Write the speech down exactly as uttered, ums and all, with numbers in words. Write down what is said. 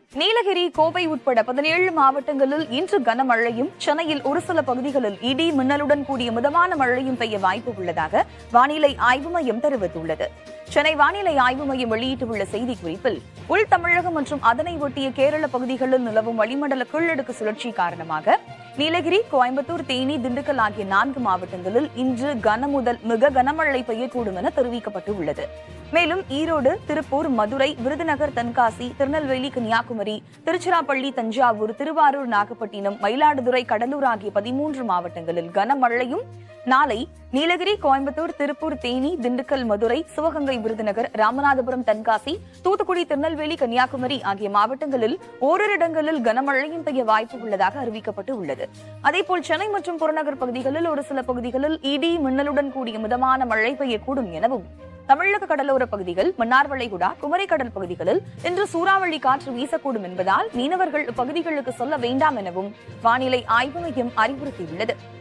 நீலகிரி, கோவை உட்பட பதினேழு மாவட்டங்களில் இன்று கனமழையும், சென்னையில் ஒரு சில பகுதிகளில் இடி மின்னலுடன் கூடிய மிதமான மழையும் பெய்ய வாய்ப்பு உள்ளதாக வானிலை ஆய்வு மையம் தெரிவித்துள்ளது. சென்னை வானிலை ஆய்வு மையம் வெளியிட்டுள்ள செய்திக்குறிப்பில், உள் தமிழகம் மற்றும் அதனை ஒட்டிய கேரள பகுதிகளில் நிலவும் வளிமண்டல கீழடுக்கு சுழற்சி காரணமாக நீலகிரி, கோயம்புத்தூர், தேனி, திண்டுக்கல் ஆகிய நான்கு மாவட்டங்களில் இன்று கன முதல் மிக கனமழை பெய்யக்கூடும் என தெரிவிக்கப்பட்டுள்ளது. மேலும் ஈரோடு, திருப்பூர், மதுரை, விருதுநகர், தென்காசி, திருநெல்வேலி, கன்னியாகுமரி, திருச்சிராப்பள்ளி, தஞ்சாவூர், திருவாரூர், நாகப்பட்டினம், மயிலாடுதுறை, கடலூர் ஆகிய பதிமூன்று மாவட்டங்களில் கனமழையும், நாளை நீலகிரி, கோயம்புத்தூர், திருப்பூர், தேனி, திண்டுக்கல், மதுரை, சிவகங்கை, விருதுநகர், ராமநாதபுரம், தென்காசி, தூத்துக்குடி, திருநெல்வேலி, கன்னியாகுமரி ஆகிய மாவட்டங்களில் ஓரிரு இடங்களில் கனமழையும் பெய்ய வாய்ப்பு உள்ளதாக அறிவிக்கப்பட்டு உள்ளது. அதேபோல் சென்னை மற்றும் புறநகர் பகுதிகளில் ஒரு சில பகுதிகளில் இடி மின்னலுடன் கூடிய மிதமான மழை பெய்யக்கூடும் எனவும், தமிழக கடலோர பகுதிகள், மன்னார் வளைகுடா, குமரி கடல் பகுதிகளில் இன்று சூறாவளி காற்று வீசக்கூடும் என்பதால் மீனவர்கள் இப்பகுதிகளுக்கு செல்ல வேண்டாம் எனவும் வானிலை ஆய்வு மையம் அறிவுறுத்தியுள்ளது.